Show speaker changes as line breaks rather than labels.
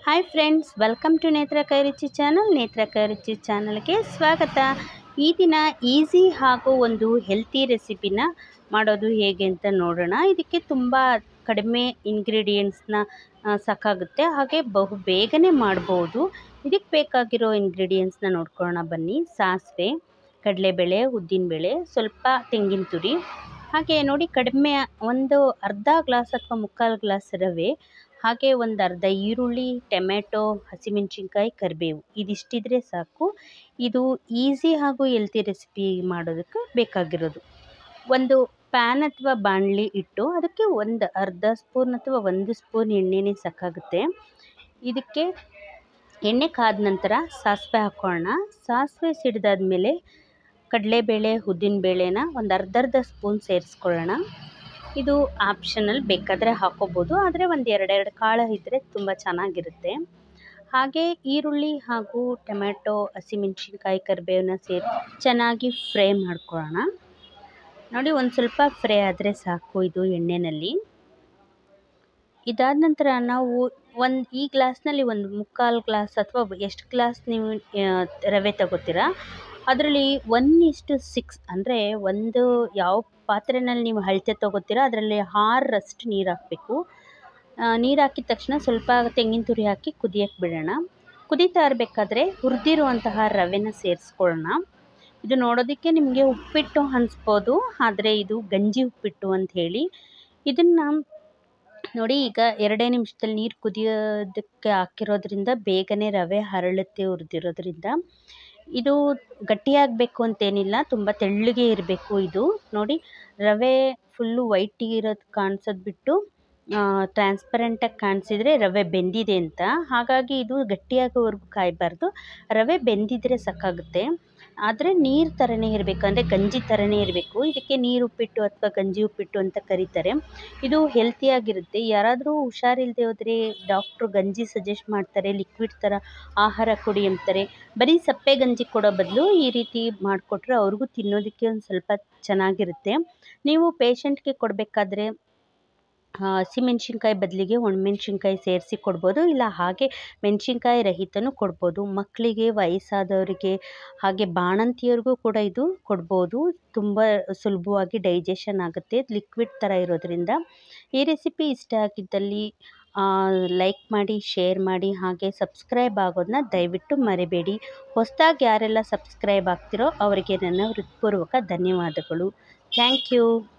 Hi friends, welcome to ನೇತ್ರ ಕೈ ರುಚಿ ಚಾನಲ್. ನೇತ್ರ ಕೈ ರುಚಿ ಚಾನಲ್ಗೆ ಸ್ವಾಗತ. ಈ ದಿನ ಈಸಿ ಹಾಗೂ ಒಂದು ಹೆಲ್ತಿ ರೆಸಿಪಿನ ಮಾಡೋದು ಹೇಗೆ ಅಂತ ನೋಡೋಣ. ಇದಕ್ಕೆ ತುಂಬ ಕಡಿಮೆ ಇಂಗ್ರೀಡಿಯೆಂಟ್ಸ್ನ ಸಾಕಾಗುತ್ತೆ, ಹಾಗೆ ಬಹು ಬೇಗನೆ ಮಾಡ್ಬೋದು. ಇದಕ್ಕೆ ಬೇಕಾಗಿರೋ ಇಂಗ್ರೀಡಿಯೆಂಟ್ಸ್ನ ನೋಡ್ಕೊಳ್ಳೋಣ ಬನ್ನಿ. ಸಾಸಿವೆ, ಕಡಲೆಬೇಳೆ, ಉದ್ದಿನಬೇಳೆ, ಸ್ವಲ್ಪ ತೆಂಗಿನ ತುರಿ, ಹಾಗೆ ನೋಡಿ ಕಡಿಮೆ ಒಂದು ಅರ್ಧ ಗ್ಲಾಸ್ ಅಥವಾ ಮುಕ್ಕಾಲು ಗ್ಲಾಸ್ ರವೆ, ಹಾಗೆ ಒಂದು ಅರ್ಧ ಈರುಳ್ಳಿ, ಟೊಮೆಟೊ, ಹಸಿಮೆಣಸಿನ್ಕಾಯಿ, ಕರಿಬೇವು. ಇದಿಷ್ಟಿದ್ರೆ ಸಾಕು. ಇದು ಈಸಿ ಹಾಗೂ ಹೆಲ್ತಿ ರೆಸಿಪಿ ಮಾಡೋದಕ್ಕೆ ಬೇಕಾಗಿರೋದು. ಒಂದು ಪ್ಯಾನ್ ಅಥವಾ ಬಾಣಲಿ ಇಟ್ಟು ಅದಕ್ಕೆ ಒಂದು ಅರ್ಧ ಸ್ಪೂನ್ ಅಥವಾ 1 ಸ್ಪೂನ್ ಎಣ್ಣೆನೇ ಸಾಕಾಗುತ್ತೆ. ಇದಕ್ಕೆ ಎಣ್ಣೆ ಕಾದ ನಂತರ ಸಾಸಿವೆ ಹಾಕೋಣ. ಸಾಸಿವೆ ಸಿಡಿದಾದ್ಮೇಲೆ ಕಡಲೆಬೇಳೆ, ಉದ್ದಿನಬೇಳೆನ ಒಂದು ಅರ್ಧ ಸ್ಪೂನ್ ಸೇರಿಸ್ಕೊಳ್ಳೋಣ. ಇದು ಆಪ್ಷನಲ್, ಬೇಕಾದರೆ ಹಾಕೋಬೋದು, ಆದರೆ ಒಂದು ಎರಡೆರಡು ಕಾಳು ಇದ್ದರೆ ತುಂಬ ಚೆನ್ನಾಗಿರುತ್ತೆ. ಹಾಗೆ ಈರುಳ್ಳಿ ಹಾಗೂ ಟೊಮೆಟೊ, ಹಸಿಮೆಣಸಿನ್ಕಾಯಿ, ಕರಿಬೇವನ್ನ ಸೇರಿ ಚೆನ್ನಾಗಿ ಫ್ರೈ ಮಾಡ್ಕೊಳ್ಳೋಣ. ನೋಡಿ, ಒಂದು ಸ್ವಲ್ಪ ಫ್ರೈ ಆದರೆ ಸಾಕು ಇದು ಎಣ್ಣೆಯಲ್ಲಿ. ಇದಾದ ನಂತರ ನಾವು ಈ ಗ್ಲಾಸ್ನಲ್ಲಿ ಒಂದು ಮುಕ್ಕಾಲು ಗ್ಲಾಸ್ ಅಥವಾ ಎಷ್ಟು ಗ್ಲಾಸ್ ನೀವು ರವೆ ತಗೋತೀರಾ ಅದರಲ್ಲಿ 1:6 ಅಂದರೆ ಒಂದು ಯಾವ ಪಾತ್ರೆಯಲ್ಲಿ ನೀವು ಅಳತೆ ತೊಗೋತೀರಾ ಅದರಲ್ಲಿ 6ರಷ್ಟು ನೀರು ಹಾಕಬೇಕು. ನೀರು ಹಾಕಿದ ತಕ್ಷಣ ಸ್ವಲ್ಪ ತೆಂಗಿನ ತುರಿ ಹಾಕಿ ಕುದಿಯಕ್ಕೆ ಬಿಡೋಣ. ಕುದೀತಾ ಇರಬೇಕಾದ್ರೆ ಹುರಿದಿರುವಂತಹ ರವೆನ ಸೇರಿಸ್ಕೊಳ್ಳೋಣ. ಇದು ನೋಡೋದಕ್ಕೆ ನಿಮಗೆ ಉಪ್ಪಿಟ್ಟು ಅನಿಸ್ಬೋದು, ಆದರೆ ಇದು ಗಂಜಿ ಉಪ್ಪಿಟ್ಟು ಅಂತ ಹೇಳಿ. ಇದನ್ನು ನೋಡಿ, ಈಗ 2 ನಿಮಿಷದಲ್ಲಿ ನೀರು ಕುದಿಯೋದಕ್ಕೆ ಹಾಕಿರೋದ್ರಿಂದ ಬೇಗನೆ ರವೆ ಹರಳುತ್ತೆ. ಹುರಿದಿರೋದ್ರಿಂದ ಇದು ಗಟ್ಟಿಯಾಗಬೇಕು ಅಂತೇನಿಲ್ಲ, ತುಂಬ ತೆಳ್ಳಗೆ ಇರಬೇಕು. ಇದು ನೋಡಿ, ರವೆ ಫುಲ್ಲು ವೈಟ್ ಇರೋದು ಕಾಣಿಸೋದು ಬಿಟ್ಟು ಟ್ರಾನ್ಸ್ಪರೆಂಟಾಗಿ ಕಾಣಿಸಿದರೆ ರವೆ ಬೆಂದಿದೆ ಅಂತ. ಹಾಗಾಗಿ ಇದು ಗಟ್ಟಿಯಾಗೋವರೆಗೂ ಕಾಯಬಾರ್ದು, ರವೆ ಬೆಂದಿದ್ರೆ ಸಾಕಾಗುತ್ತೆ. ಆದರೆ ನೀರು ಥರನೇ ಇರಬೇಕು, ಅಂದರೆ ಗಂಜಿ ಥರನೇ ಇರಬೇಕು. ಇದಕ್ಕೆ ನೀರು ಉಪ್ಪಿಟ್ಟು ಅಥವಾ ಗಂಜಿ ಉಪ್ಪಿಟ್ಟು ಅಂತ ಕರೀತಾರೆ. ಇದು ಹೆಲ್ತಿಯಾಗಿರುತ್ತೆ. ಯಾರಾದರೂ ಹುಷಾರಿಲ್ಲದೆ ಹೋದರೆ ಡಾಕ್ಟ್ರು ಗಂಜಿ ಸಜೆಸ್ಟ್ ಮಾಡ್ತಾರೆ, ಲಿಕ್ವಿಡ್ ಥರ ಆಹಾರ ಕೊಡಿ ಅಂತಾರೆ. ಬರೀ ಸಪ್ಪೆ ಗಂಜಿ ಕೊಡೋ ಬದಲು ಈ ರೀತಿ ಮಾಡಿಕೊಟ್ರೆ ಅವ್ರಿಗೂ ತಿನ್ನೋದಕ್ಕೆ ಒಂದು ಸ್ವಲ್ಪ ಚೆನ್ನಾಗಿರುತ್ತೆ. ನೀವು ಪೇಷಂಟ್ಗೆ ಕೊಡಬೇಕಾದ್ರೆ ಹಸಿಮೆಣ್ಸಿನ್ಕಾಯಿ ಬದಲಿಗೆ ಒಣಮೆಣ್ಸಿನ್ಕಾಯಿ ಸೇರಿಸಿ ಕೊಡ್ಬೋದು, ಇಲ್ಲ ಹಾಗೆ ಮೆಣಸಿನ್ಕಾಯಿ ರಹಿತನೂ ಕೊಡ್ಬೋದು. ಮಕ್ಕಳಿಗೆ, ವಯಸ್ಸಾದವರಿಗೆ, ಹಾಗೆ ಬಾಣಂತಿಯರಿಗೂ ಕೂಡ ಇದು ಕೊಡ್ಬೋದು. ತುಂಬ ಸುಲಭವಾಗಿ ಡೈಜೆಷನ್ ಆಗುತ್ತೆ, ಲಿಕ್ವಿಡ್ ಥರ ಇರೋದ್ರಿಂದ. ಈ ರೆಸಿಪಿ ಇಷ್ಟ ಆಗಿದ್ದಲ್ಲಿ ಲೈಕ್ ಮಾಡಿ, ಶೇರ್ ಮಾಡಿ, ಹಾಗೆ ಸಬ್ಸ್ಕ್ರೈಬ್ ಆಗೋದನ್ನ ದಯವಿಟ್ಟು ಮರಿಬೇಡಿ. ಹೊಸದಾಗಿ ಯಾರೆಲ್ಲ ಸಬ್ಸ್ಕ್ರೈಬ್ ಆಗ್ತಿರೋ ಅವರಿಗೆ ನನ್ನ ಹೃತ್ಪೂರ್ವಕ ಧನ್ಯವಾದಗಳು. Thank you.